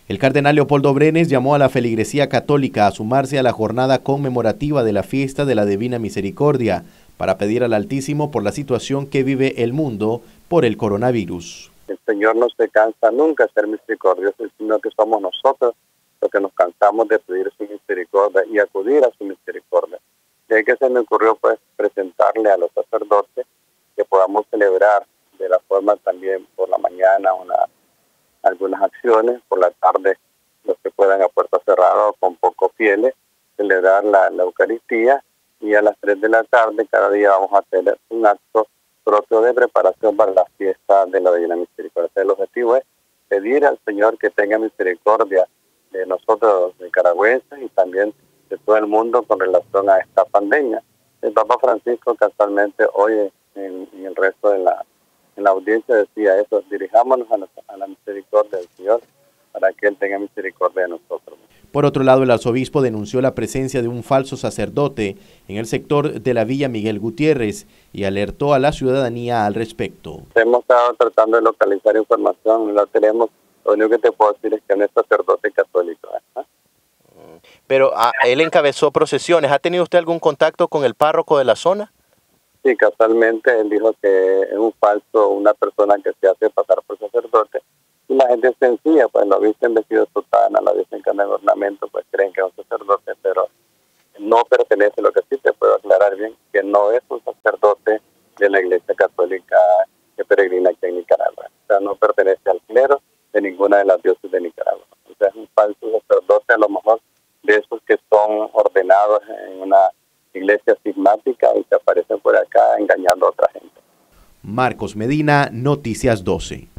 El cardenal Leopoldo Brenes llamó a la feligresía católica a sumarse a la jornada conmemorativa de la fiesta de la Divina Misericordia para pedir al Altísimo por la situación que vive el mundo por el coronavirus. El Señor no se cansa nunca de ser misericordioso, sino que somos nosotros los que nos cansamos de pedir su misericordia y acudir a su misericordia. Y ahí que se me ocurrió pues presentarle a los sacerdotes que podamos celebrar de la forma también por la mañana algunas acciones, por la tarde los que puedan a puerta cerrada o con pocos fieles, celebrar la Eucaristía, y a las 3 de la tarde cada día vamos a tener un acto propio de preparación para la fiesta de la Divina Misericordia. El objetivo es pedir al Señor que tenga misericordia de nosotros los nicaragüenses y también de todo el mundo con relación a esta pandemia. El Papa Francisco casualmente hoy en el resto de la audiencia decía eso: dirijámonos a la misericordia del Señor para que Él tenga misericordia de nosotros. Por otro lado, el arzobispo denunció la presencia de un falso sacerdote en el sector de la Villa Miguel Gutiérrez y alertó a la ciudadanía al respecto. Hemos estado tratando de localizar información, no la tenemos. Lo único que te puedo decir es que no es sacerdote católico. Pero él encabezó procesiones. ¿Ha tenido usted algún contacto con el párroco de la zona? Sí, casualmente él dijo que es un falso, una persona que se hace pasar por sacerdote. Y la gente es sencilla, pues lo visten vestido de sotana, lo visten con el ornamento, pues creen que es un sacerdote, pero no pertenece. Lo que sí te puedo aclarar bien, que no es un sacerdote de la Iglesia Católica que peregrina aquí en Nicaragua. O sea, no pertenece al clero de ninguna de las diócesis de Nicaragua. O sea, es un falso sacerdote, a lo mejor de esos que son ordenados en una iglesia cismática y que aparecen por acá engañando a otra gente. Marcos Medina, Noticias 12.